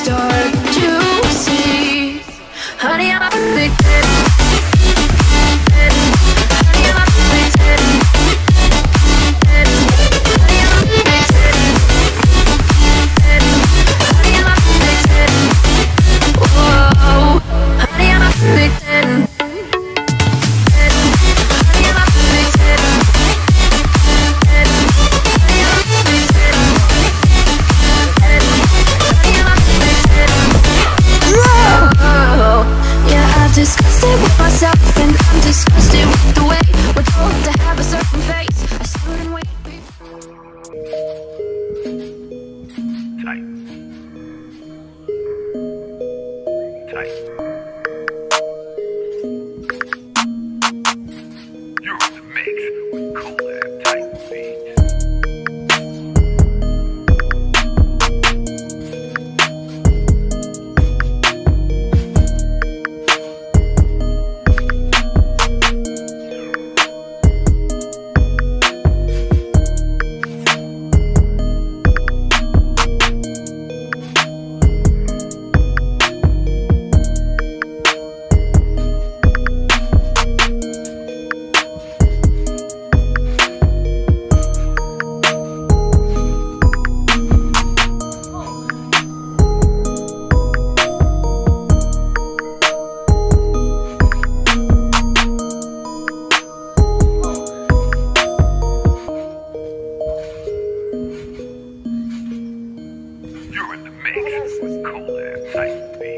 start to see. Honey, I'm addicted. Honey, I'm addicted. Honey, I'm addicted. Honey, I'm addicted. Whoa, honey, I'm addicted. Disgusted with myself, and I'm disgusted with the way we're told to have a certain face. I stood and waited before. Tight. Tight. You're in the mix with Collab Tight Beats. You're in the mix with Collab Tight Beats.